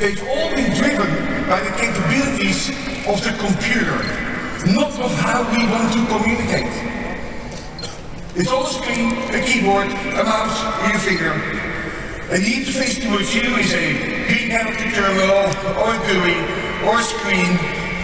They've all been driven by the capabilities of the computer, not of how we want to communicate. It's on the screen, a keyboard, a mouse, your finger. And the interface towards you is a green character terminal, or a GUI, or a screen,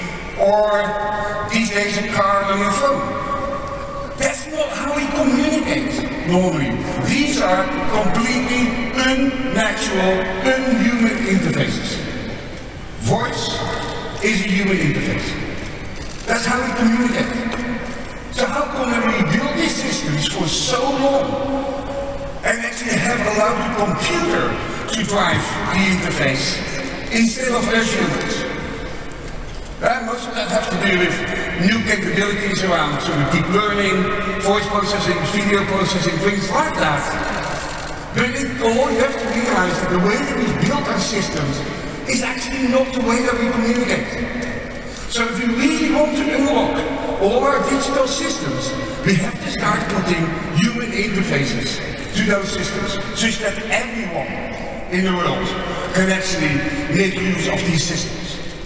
or these days a card on your phone. That's not how we communicate normally. These are completely unnatural, unhuman interfaces. Voice is a human interface. That's how we communicate. So how come we build these systems for so long and actually have allowed the computer to drive the interface instead of us humans? Most of that has to do with new capabilities around sort of deep learning, voice processing, video processing, things like that. But you have to realize that the way that we build our systems is actually not the way that we communicate. So if we really want to unlock all our digital systems, we have to start putting human interfaces to those systems, such that everyone in the world can actually make use of these systems.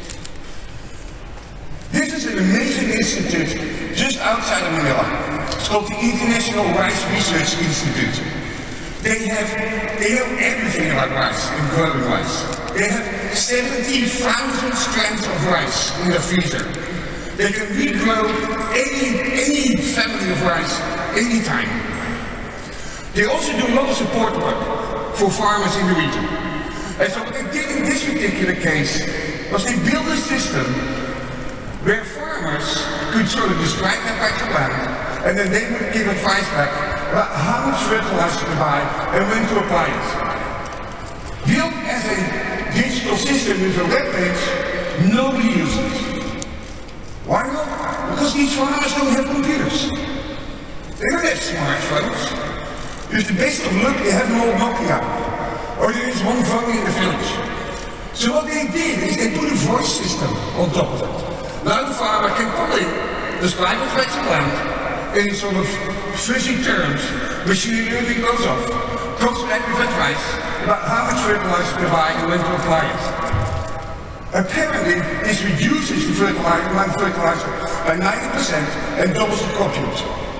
This is an amazing institute just outside of Manila. It's called the International Rice Research Institute. They know everything about rice and growing rice. They have 70,000 strands of rice in their freezer. They can regrow any family of rice anytime. They also do a lot of support work for farmers in the region. And so what they did in this particular case was they built a system where farmers could sort of describe their patch of land, and then they would give advice back about how much fertilizer to buy and when to apply it. Built as a digital system with a web page, nobody uses it. Why not? Because these farmers don't have computers. They don't have smartphones. With the best of luck, they have an old Nokia, or there is one phone in the village. So what they did is they put a voice system on top of it. Now the farmer can probably describe his patch of land in sort of fuzzy terms. Machine learning goes off, comes back with advice about how much fertilizer to buy and when to apply it. Apparently, this reduces the amount of fertilizer by 90% and doubles the crop yield.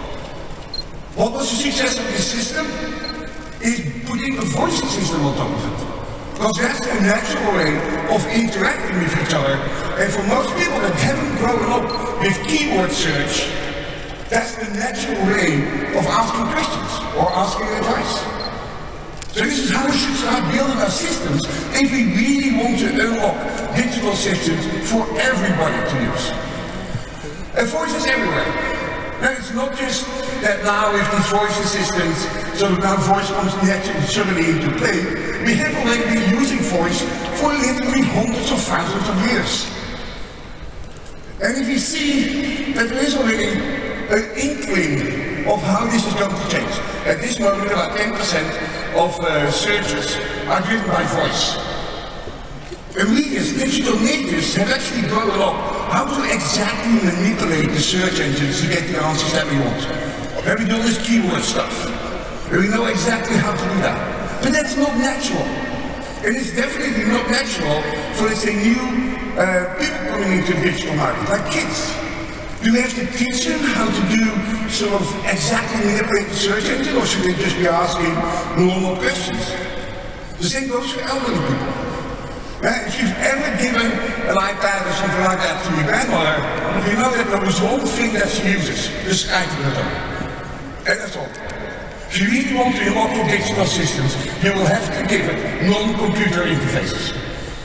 What was the success of this system? Is putting a voice system on top of it. Because that's a natural way of interacting with each other. And for most people that haven't grown up with keyboard search, that's the natural way of asking questions or asking advice. So this is how we should start building our systems if we really want to unlock digital systems for everybody to use. And voice is everywhere. Now it's not just that now with these voice assistants, so now voice comes naturally into play. We have already been using voice for literally hundreds of thousands of years. And if you see that there is already an inkling of how this is going to change. At this moment, about 10% of searches are driven by voice. And we as digital natives have actually grown up how to exactly manipulate the search engines to get the answers that we want. And we do all this keyword stuff. And we know exactly how to do that. But that's not natural. And it's definitely not natural for, let's say, new people coming into the digital market, like kids. Do we have to teach them how to do sort of exactly manipulate the search engine, or should they just be asking normal questions? The same goes for elderly people. If you've ever given an iPad or something like that to your grandmother, you know that there was one thing that she uses, the Skype button. And that's all. If you really want to unlock your digital systems, you will have to give it non-computer interfaces.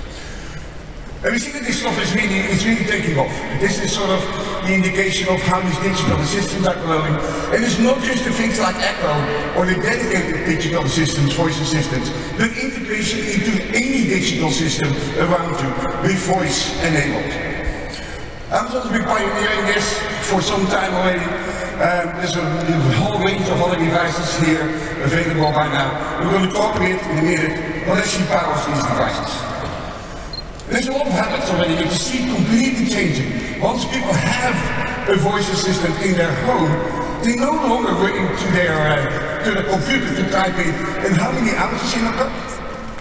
And we see that this stuff is really taking off. This is sort of the indication of how these digital systems are growing. And it's not just the things like Echo or the dedicated digital systems, voice assistants, but integration into any digital system around you with voice enabled. Amazon's been pioneering this for some time already. There's a whole range of other devices here available by now. We're going to talk a bit in a minute what actually powers these devices. There's a lot of habits already that you see completely changing. Once people have a voice assistant in their home, they no longer run into their computer to type in, and how many hours is in a cup?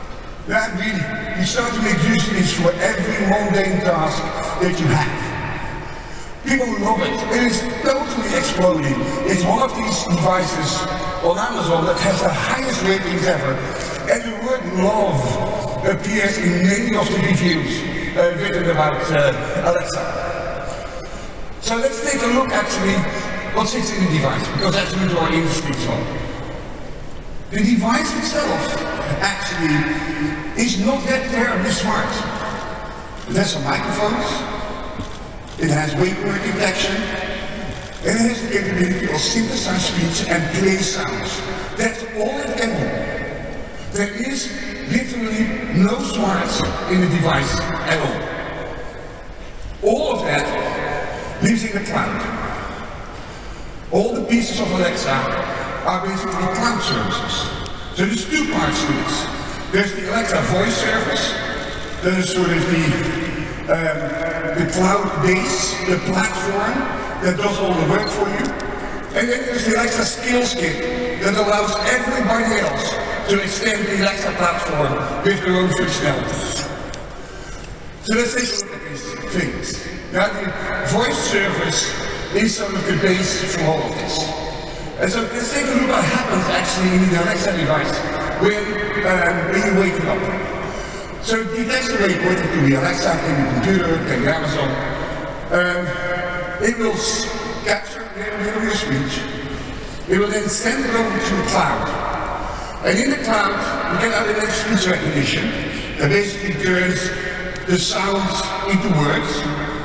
That really, you start to make use of this for every mundane task that you have. People love it. It is totally exploding. It's one of these devices on Amazon that has the highest ratings ever. And the word love appears in many of the reviews written about Alexa. So let's take a look actually what sits in the device, because that's what our industry is on. The device itself actually is not that terribly smart. It has some microphones, it has wake word detection, and it has the capability of synthesize speech and play sounds. That's all it can do. There is literally no smarts in the device at all. All of that lives in the cloud. All the pieces of Alexa are basically cloud services. So there's two parts to this. There's the Alexa voice service, that is sort of the cloud base, the platform that does all the work for you. And then there's the Alexa skills kit that allows everybody else to extend the Alexa platform with their own functionality. So let's take a look at these things. Now the voice service is sort of the base for all of this. And so let's take a look at what happens actually in the Alexa device when you wake up. So it detects the wake word, it can be Alexa, it can be computer, it can be Amazon. It will capture a little bit of your speech. It will then send it over to the cloud. And in the cloud, you get automatic speech recognition that basically turns the sounds into words.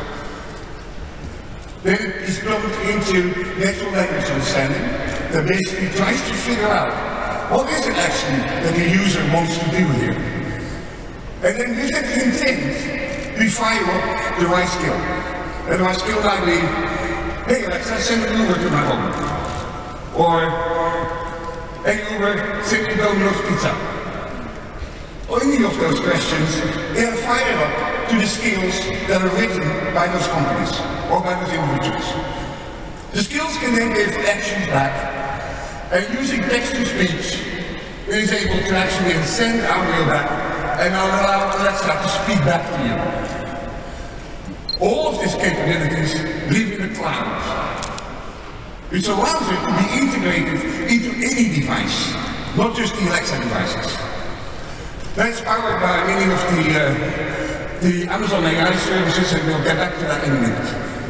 Then it is plugged into natural language understanding that basically tries to figure out what is it actually that the user wants to do here. And then with that intent, we fire up the right skill. And the right skill might be, hey Alexa, send an Uber to my home. Or, hey Uber, send me Domino's pizza. Or any of those questions, they are fired up to the skills that are written by those companies or by those individuals. The skills can then give actions back, and using text-to-speech, it is able to actually send audio back and allow Alexa to speak back to you. All of these capabilities live in the cloud, which allows it to be integrated into any device, not just the Alexa devices. That's powered by many of the Amazon AI services, and we'll get back to that in a minute.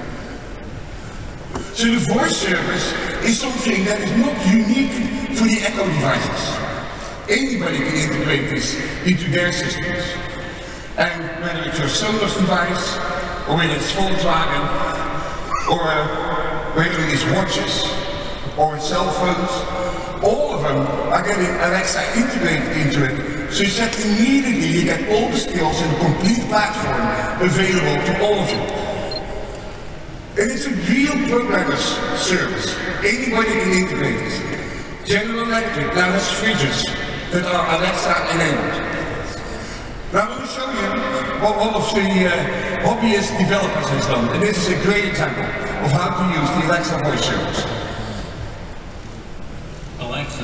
So the voice service is something that is not unique for the Echo devices. Anybody can integrate this into their systems. And whether it's your Sonos device, or whether it's Volkswagen, or whether it is watches, or cell phones, all of them are getting Alexa integrated into it. So that immediately you get all the skills and a complete platform available to all of you. And it's a real programmer's service. Anybody can integrate this. General Electric now has fridges that are Alexa enabled. Now I'm going to show you what one of the hobbyist developers has done. And this is a great example of how to use the Alexa voice service. Alexa,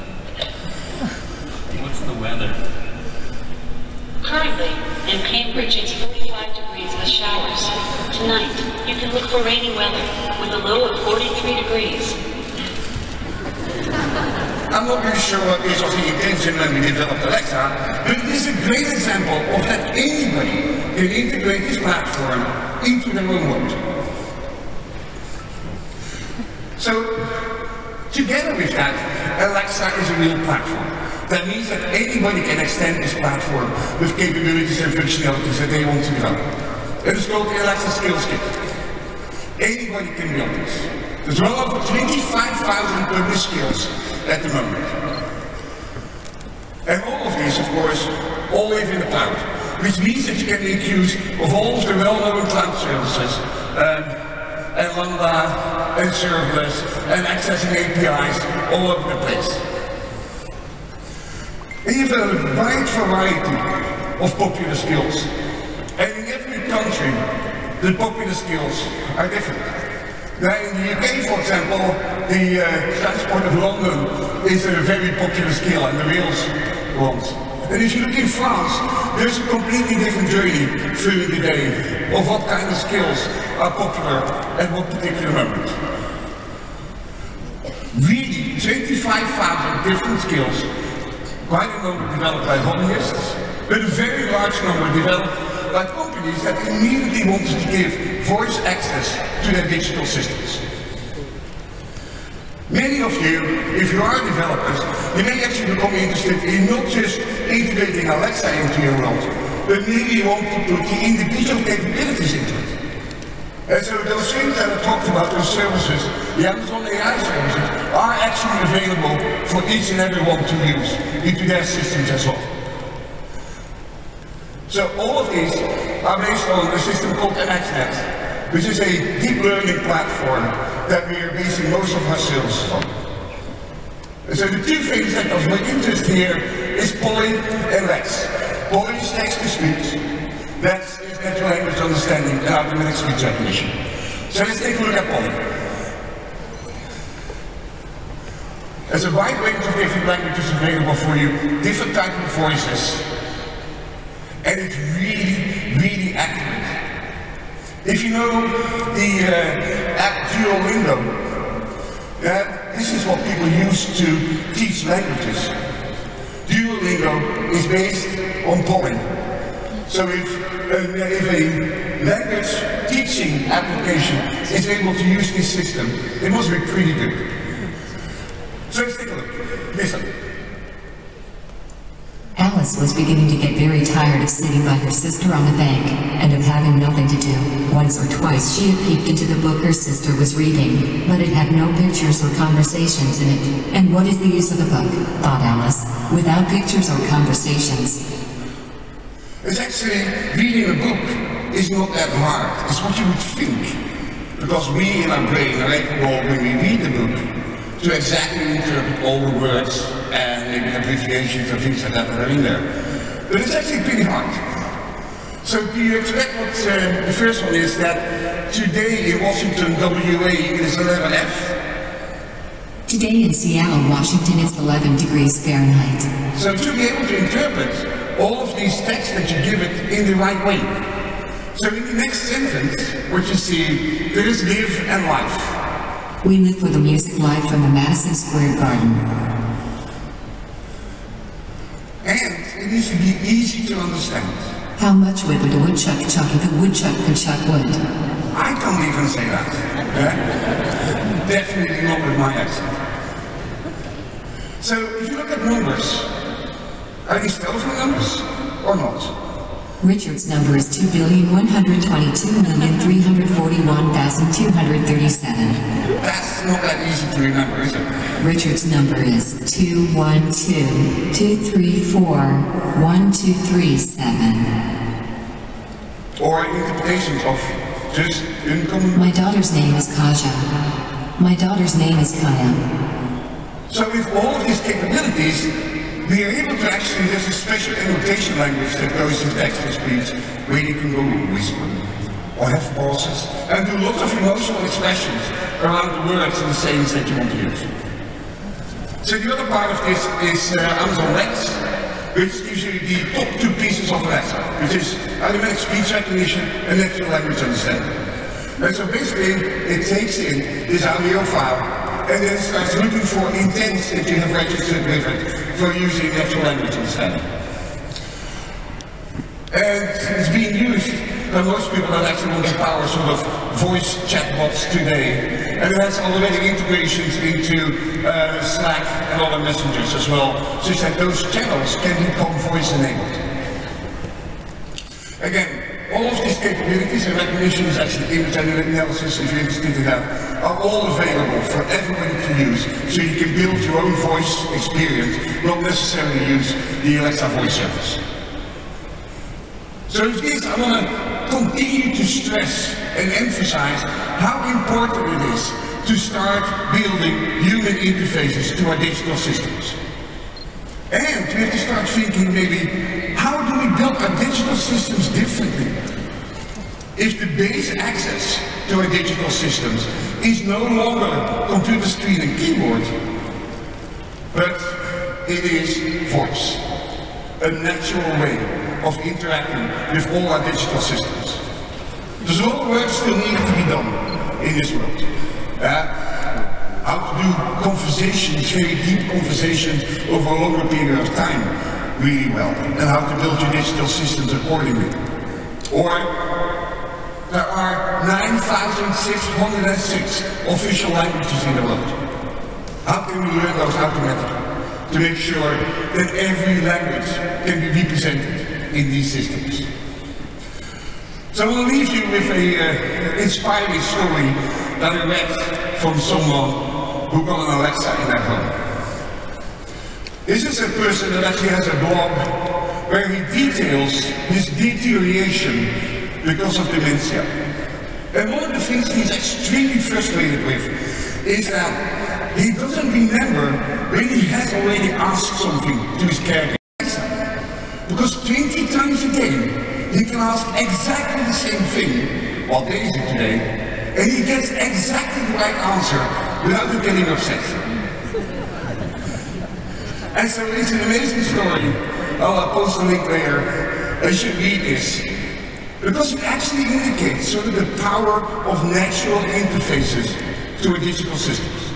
what's the weather? Currently, in Cambridge, it's 45 degrees with showers. Tonight, you can look for rainy weather with a low of 43 degrees. I'm not really sure what is of the intention when we developed Alexa, but it is a great example of that anybody can integrate this platform into their own world. So, together with that, Alexa is a real platform. That means that anybody can extend this platform with capabilities and functionalities that they want to develop. It is called the Alexa Skills Kit. Anybody can build this. There's well over 25,000 published skills at the moment. And all of these, of course, all live in the cloud, which means that you can make use of all of the well-known cloud services, and Lambda, and serverless, and accessing APIs all over the place. And you have a wide variety of popular skills. And in every country, the popular skills are different. Now in the UK, for example, the transport of London is a very popular skill, and the rails ones. And if you look in France, there's a completely different journey through the day of what kind of skills are popular at what particular moment. Really, 25,000 different skills, quite a number developed by hobbyists, but a very large number developed by companies that immediately wanted to give voice access to their digital systems. Many of you, if you are developers, you may actually become interested in not just integrating Alexa into your world, but maybe you want to put the individual capabilities into it. And so those things that I talked about, those services, the Amazon AI services, are actually available for each and every one to use into their systems as well. So all of these are based on a system called MXNet, which is a deep learning platform that we are basing most of our services on. And so the two things that are of interest here is Poly and Lex. Poly is text-to-speech. Lex is natural language understanding and automatic speech recognition. So let's take a look at Poly. There's a wide range of different languages available for you, different types of voices, and it's really, really accurate. If you know the app Duolingo, this is what people use to teach languages. Duolingo is based on Poly. So if a language teaching application is able to use this system, it must be pretty good. So let's take a look. Listen. Alice was beginning to get very tired of sitting by her sister on the bank, and of having nothing to do. Once or twice she had peeked into the book her sister was reading, but it had no pictures or conversations in it. And what is the use of a book, thought Alice, without pictures or conversations? It's actually, reading a book is not that hard. It's what you would think. Because we in our brain are able, when we read the book, to exactly interpret all the words and maybe abbreviations and things like that are in there. But it's actually pretty hard. So do you expect what the first one is, that today in Washington, WA, it is 11F? Today in Seattle, Washington, it's 11 degrees Fahrenheit. So to be able to interpret all of these texts that you give it in the right way. So in the next sentence, what you see, there is live and life. We live for the music live from the Madison Square Garden. And it needs to be easy to understand. How much wood would a woodchuck chuck if a woodchuck could chuck wood? I can't even say that. Definitely not with my accent. So if you look at numbers, are these telephone numbers or not? Richard's number is 2,122,341,237. That's not that easy to remember, is it? Richard's number is 212-234-1237. Or interpretations of just income. My daughter's name is Kaja. My daughter's name is Kaya. So with all of these capabilities, we are able to actually, there's a special annotation language that goes in text-to-speech where you can go whisper or have pauses and do lots of emotional expressions around the words and the sayings that you want to use. So the other part of this is Amazon Lex, which gives you the top two pieces of Alexa, which is automatic speech recognition and natural language understanding. And so basically, it takes in this audio file and then starts looking for intents that you have registered with it for using natural language understanding. And it's being used by most people that actually want to power sort of voice chatbots today. And it has already integrations into Slack and other messengers as well, such that those channels can become voice enabled. Again, all of these capabilities and recognition is actually image analysis, if you're interested in that, are all available for everybody to use, so you can build your own voice experience, not necessarily use the Alexa voice service. So with this, I want to continue to stress and emphasize how important it is to start building human interfaces to our digital systems. And we have to start thinking maybe, how do we build our digital systems differently? If the base access to our digital systems is no longer computer screen and keyboard, but it is voice. a natural way of interacting with all our digital systems. There's a lot of work still needed to be done in this world. How to do conversations, very deep conversations over a longer period of time really well, and how to build your digital systems accordingly. Or there are 9,606 official languages in the world. How can we learn those automatically to make sure that every language can be represented in these systems? So I will leave you with an inspiring story that I read from someone who got an Alexa in their home. This is a person that actually has a blog where he details his deterioration because of dementia. And one of the things he's extremely frustrated with is that he doesn't remember when he has already asked something to his caregiver. Because 20 times a day, he can ask exactly the same thing, what day is it today, and he gets exactly the right answer without getting upset. And so it's an amazing story. I'll post a link later. You should read this. Because it actually indicates sort of the power of natural interfaces to our digital systems.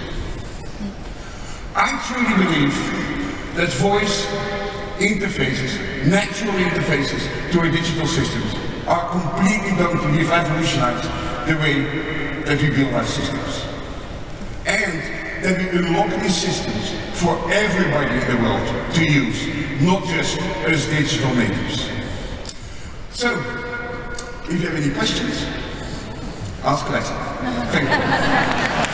I truly believe that voice interfaces, natural interfaces to our digital systems are completely going to revolutionize the way that we build our systems. And that we unlock these systems for everybody in the world to use, not just as digital natives. So, if you have any questions, ask Alexa. Thank you.